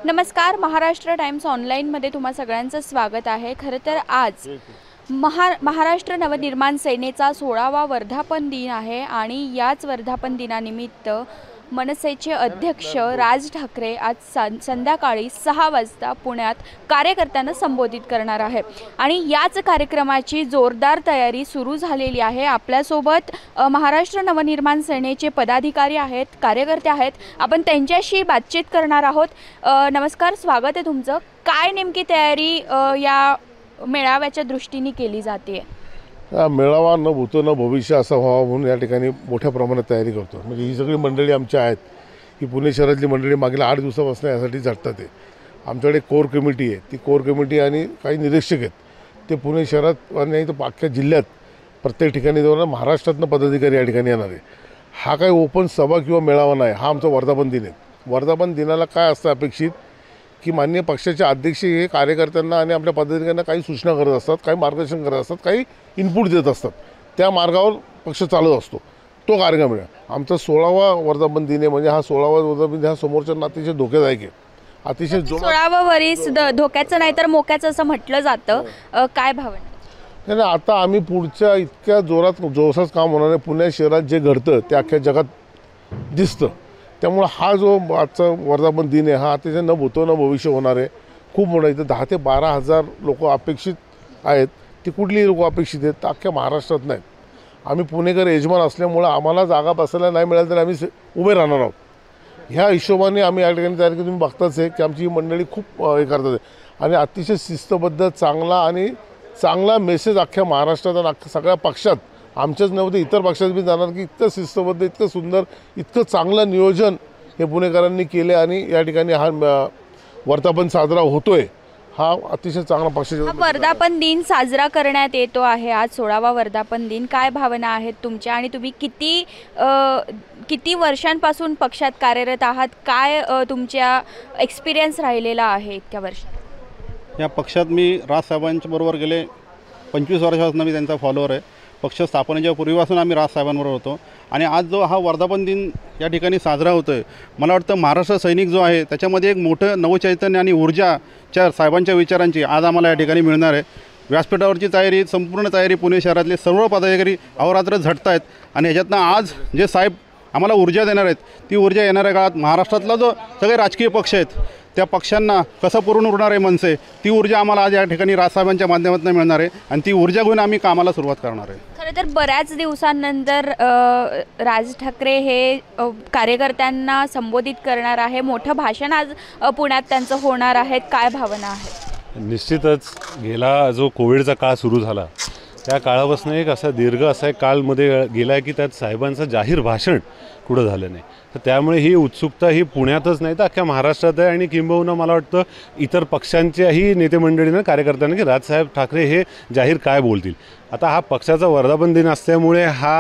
नमस्कार, महाराष्ट्र टाइम्स ऑनलाईनमध्ये तुम्हा सगळ्यांचं स्वागत आहे। खरं तर आज महाराष्ट्र नवनिर्माण सेनेचा 16वा वर्धापन दिन आहे आणि याच वर्धापन दिनानिमित्त मनसेचे अध्यक्ष राज ठाकरे आज संध्याकाळी 6 वाजता पुण्यात कार्यकर्त्यांना संबोधित करणार आहे आणि याच कार्यक्रमाची जोरदार तयारी सुरू झालेली आहे। आपल्यासोबत महाराष्ट्र नवनिर्माण सेनेचे पदाधिकारी आहेत, कार्यकर्ते आहेत, आपण त्यांच्याशी बातचीत करणार आहोत। नमस्कार, स्वागत आहे तुमचं। काय नेमकी तयारी या मेळाव्याच्या दृष्टीने केली जाते? मेळावा न भूतो न भविष्य असं व्हावं म्हणून या ठिकाणी मोठ्या प्रमाणात तयारी करतो। म्हणजे ही सगळी मंडळी आमची आहेत, ही पुणे शहरातली मंडळी मागील 8 दिवसापासून यासाठी झटतात आहे। आमच्याकडे कोर कमिटी आहे, ती कोर कमिटी आणि काही निरीक्षक आहेत, ते पुणे शहरात आणि तर अख्ख्या जिल्ह्यात प्रत्येक ठिकाणी जाऊन महाराष्ट्रातनं पदाधिकारी या ठिकाणी येणार आहे। हा काही ओपन सभा किंवा मेळावा नाही, हा आमचा वर्धापन दिन आहे। वर्धापन दिनाला काय असतं अपेक्षित की माननीय पक्षाचे अध्यक्ष हे कार्यकर्त्यांना आणि आपल्या पदाधिकाऱ्यांना काही सूचना करत असतात, काही मार्गदर्शन करत असतात, काही इनपुट देत असतात। त्या मार्गावर पक्ष चालत असतो, तो कार्यक्रम आहे आमचा 16वा वर्धापन दिन आहे। म्हणजे हा 16वा वर्धापन दिन हा समोरच्यांना अतिशय धोकेदायक आहे, अतिशय 16वा वर्ष धोक्याचं नाही तर मोक्याचं असं म्हटलं जातं। काय भावना? नाही, आता आम्ही पुढच्या इतक्या जोशात काम होणार आहे। पुणे शहरात जे घडतं ते अख्ख्या जगात दिसतं, त्यामुळे हा जो आजचा वर्धापन दिन आहे हा अतिशय न भूतो न भविष्य होणार आहे। खूप मोठा, इथं 10 ते 12 हजार लोक अपेक्षित आहेत। ती कुठली लोक अपेक्षित आहेत तर अख्ख्या महाराष्ट्रात नाहीत। आम्ही पुणेकर यजमान असल्यामुळं आम्हाला जागा बसायला नाही मिळाली तर आम्ही उभे राहणार आहोत। ह्या हिशोबाने आम्ही या ठिकाणी तयारी, तुम्ही बघताच आहे की आमची ही मंडळी खूप हे करतात आहे आणि अतिशय शिस्तबद्ध चांगला मेसेज अख्ख्या महाराष्ट्रात आणि अख्ख्या सगळ्या पक्षात, आमच्याच नव्हते इतर पक्षात बी जाणार की इतकं शिस्तबद्ध, इतकं सुंदर, इतकं चांगलं नियोजन हे पुणेकरांनी केले आणि या ठिकाणी हा वर्धापन साजरा होतोय। हा अतिशय चांगला पक्षाचा वर्धापन दिन साजरा करण्यात येतो आहे। आज 16वा वर्धापन दिन, काय भावना आहेत तुमच्या आणि तुम्ही किती वर्षांपासून पक्षात कार्यरत आहात? काय तुमच्या एक्सपिरियन्स राहिलेला आहे इतक्या वर्षात? या पक्षात मी राजसाहेबांच्या बरोबर गेले 25 वर्षापासून मी त्यांचा फॉलोअर आहे। पक्ष स्थापनेच्या पूर्वीपासून आम्ही राजसाहेबांबरोबर होतो आणि आज जो हा वर्धापन दिन या ठिकाणी साजरा होतो आहे, मला वाटतं महाराष्ट्र सैनिक जो आहे त्याच्यामध्ये एक मोठं नवचैतन्य आणि ऊर्जाच्या साहेबांच्या विचारांची आज आम्हाला या ठिकाणी मिळणार आहे। व्यासपीठावरची तयारी, संपूर्ण तयारी पुणे शहरातले सर्व पदाधिकारी अहोरात्र झटत आहेत आणि ह्याच्यातनं आज जे साहेब आम्हाला ऊर्जा देणार आहेत, ती ऊर्जा येणाऱ्या काळात महाराष्ट्रातला जो सगळे राजकीय पक्ष आहेत त्या पक्षांना कसं पुरून उरणार आहे मनसे, ती ऊर्जा आम्हाला आज या ठिकाणी राजसाहेबांच्या माध्यमातून मिळणार आहे आणि ती ऊर्जा घेऊन आम्ही कामाला सुरुवात करणार आहे। खरं तर बऱ्याच दिवसांनंतर राज ठाकरे हे कार्यकर्त्यांना संबोधित करणार आहे, मोठं भाषण आज पुण्यात त्यांचं होणार आहे। काय भावना आहे? निश्चितच गेला जो कोविडचा काळ सुरू झाला त्या काळापासून एक असा दीर्घ असा एक काळमध्ये गेला आहे की त्यात साहेबांचं जाहीर भाषण कुठं झालं नाही। तर त्यामुळे ही उत्सुकता ही पुण्यातच नाही तर अख्ख्या महाराष्ट्रात आहे आणि किंबहुना मला वाटतं इतर पक्षांच्याही नेते मंडळीनं कार्यकर्त्यांना की राजसाहेब ठाकरे हे जाहीर काय बोलतील। आता हा पक्षाचा वर्धापन दिन असल्यामुळे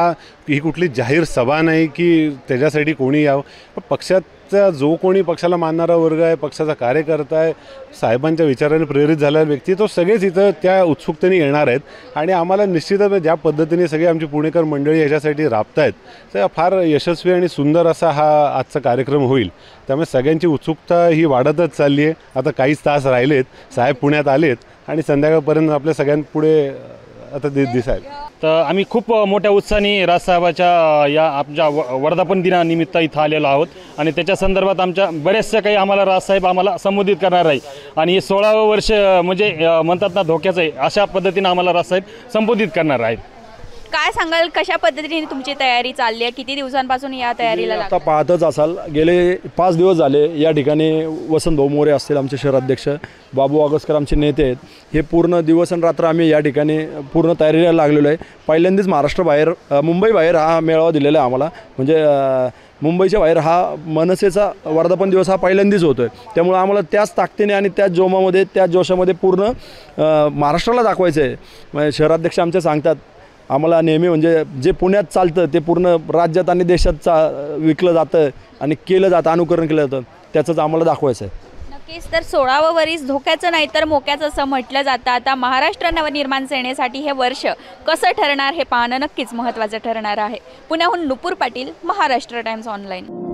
ही कुठली जाहीर सभा नाही की त्याच्यासाठी कोणी यावं। पक्षाचा जो कोणी पक्षाला मानणारा वर्ग आहे, पक्षाचा कार्यकर्ता आहे, साहेबांच्या विचाराने प्रेरित झालेला व्यक्ती, तो सगळेच इथं त्या उत्सुकतेने येणार आहेत आणि आम्हाला निश्चितच ज्या पद्धतीने सगळी आमची पुणेकर मंडळी ह्याच्यासाठी राबत आहेत तर फार यशस्वी आणि सुंदर असा हा आजचा कार्यक्रम होईल। त्यामुळे सगळ्यांची उत्सुकता ही वाढतच चालली आहे। आता काहीच तास राहिलेत, साहेब पुण्यात आलेत आणि संध्याकाळपर्यंत आपल्या सगळ्यांपुढे आता दिसायला तर आम्ही खूप मोठ्या उत्साहाने राजसाहेबाच्या या आमच्या वर्धापन दिनानिमित्त इथं आलेलो आहोत आणि त्याच्या संदर्भात आमच्या बऱ्याचशा काही आम्हाला राजसाहेब आम्हाला संबोधित करणार आहे आणि हे 16वं वर्ष म्हणजे म्हणतात ना धोक्याचं आहे, अशा पद्धतीने आम्हाला राजसाहेब संबोधित करणार आहेत। काय सांगाल, कशा पद्धतीने तुमची तयारी चालली आहे? किती दिवसांपासून या तयारीला आता पाहतच असाल, गेले 5 दिवस झाले या ठिकाणी वसंत भाऊ मोरे असतील आमचे शहराध्यक्ष, बाबू आगसकर आमचे नेते आहेत, हे पूर्ण दिवस आणि रात्र आम्ही या ठिकाणी पूर्ण तयारीला लागलेलो आहे। पहिल्यांदाच महाराष्ट्राबाहेर मुंबईबाहेर हा मेळावा दिलेला आहे आम्हाला, म्हणजे मुंबईच्या बाहेर हा मनसेचा वर्धापन दिवस हा पहिल्यांदाच होतो आहे। त्यामुळे आम्हाला त्याच ताकदीने आणि त्याच जोमामध्ये त्याच जोशामध्ये पूर्ण महाराष्ट्राला दाखवायचं आहे। शहराध्यक्ष आमचे सांगतात आम्हाला नेहमी म्हणजे जे पुण्यात चालतं ते पूर्ण राज्यात आणि देशात विकलं जातं आणि केलं जातं, अनुकरण केलं जातं, त्याचंच आम्हाला दाखवायचं आहे। नक्कीच, तर 16वं वर्ष धोक्याचं नाही तर मोक्याचं असं म्हटलं जातं। आता महाराष्ट्र नवनिर्माण सेनेसाठी हे वर्ष कसं ठरणार हे पाहणं नक्कीच महत्त्वाचं ठरणार आहे। पुण्याहून नुपूर पाटील, महाराष्ट्र टाइम्स ऑनलाईन।